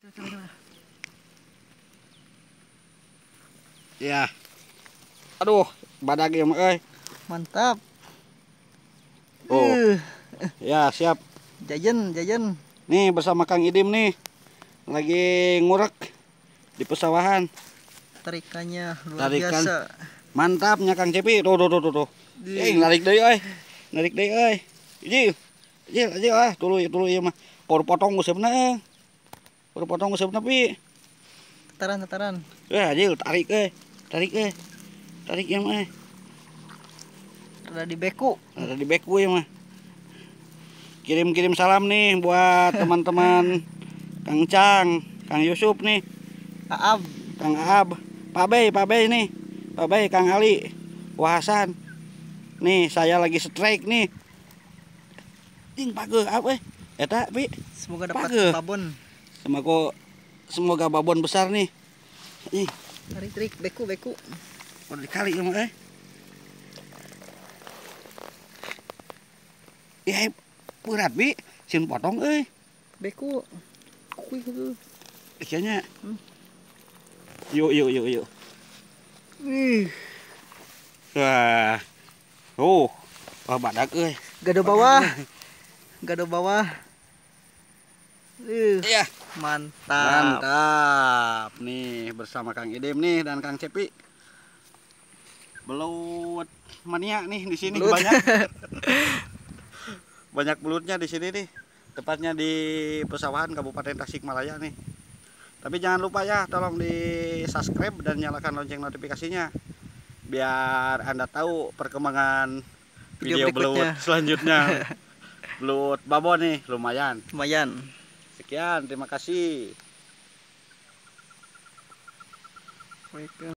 Ya. Aduh, badag ya, euy. Mantap. Oh. Ya, siap. Jajan. Nih bersama Kang Idim nih. Lagi ngurek di pesawahan. Tarikannya luar biasa. Mantapnya Kang Cepi. Tuh. Narik deui euy. Iji tuluy ieu mah. Kur potong geuseupeuna. Pi. Tataran. Ya, Jil, tarik euy. Tarik ya mah. Ada di beku ya mah. Kirim salam nih buat teman-teman Kang Cang, Kang Yusuf nih. Aab. Kang Aab, Pak Bey nih. Pak Bey, Kang Ali, Wahasan. Nih, saya lagi strike nih. Jing pageuh apa eta, Pi? Semoga dapat babon. Semoga babon besar nih. Ih, Tarik beku. udah dikali ya mah Ya, berat, Bi. Sin potong euy. Beku. Kuy gitu. Kayaknya. Yuk. Wah. Wah badak euy. Gado bawah. Iya. Mantap. Nih bersama Kang Idim nih dan Kang Cepi. Belut mania nih di sini banyak. Banyak belutnya di sini nih. Tepatnya di pesawahan Kabupaten Tasikmalaya nih. Tapi jangan lupa ya, tolong di subscribe dan nyalakan lonceng notifikasinya biar Anda tahu perkembangan video belut selanjutnya. Belut babon nih lumayan. Sekian, terima kasih.